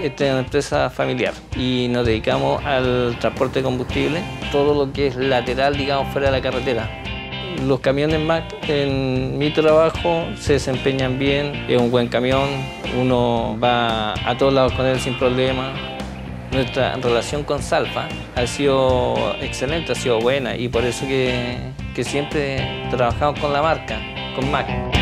esta es una empresa familiar y nos dedicamos al transporte de combustible, todo lo que es lateral, digamos, fuera de la carretera. Los camiones Mack en mi trabajo se desempeñan bien, es un buen camión, uno va a todos lados con él sin problema. Nuestra relación con Salfa ha sido excelente, ha sido buena y por eso que siempre trabajamos con la marca, con Mack.